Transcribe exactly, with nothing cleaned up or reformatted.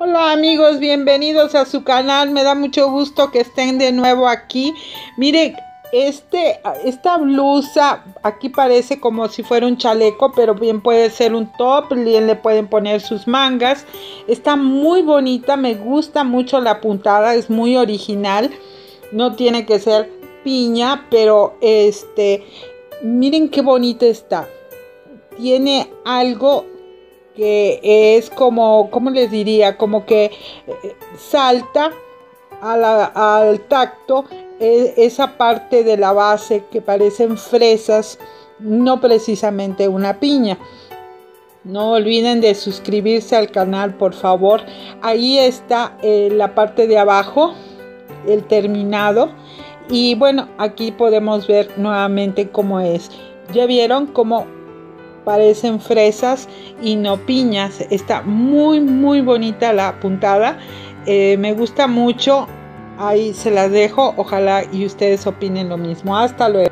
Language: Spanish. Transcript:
Hola amigos, bienvenidos a su canal. Me da mucho gusto que estén de nuevo aquí. Miren, este, esta blusa aquí parece como si fuera un chaleco, pero bien puede ser un top. Bien le pueden poner sus mangas. Está muy bonita, me gusta mucho la puntada, es muy original. No tiene que ser piña, pero este, miren qué bonita está. Tiene algo que es como, ¿cómo les diría? Como que eh, salta a la, al tacto eh, esa parte de la base que parecen fresas, no precisamente una piña. No olviden de suscribirse al canal, por favor. Ahí está eh, la parte de abajo, el terminado. Y bueno, aquí podemos ver nuevamente cómo es. Ya vieron cómo parecen fresas y no piñas. Está muy muy bonita la puntada. Eh, me gusta mucho. Ahí se las dejo. Ojalá y ustedes opinen lo mismo. Hasta luego.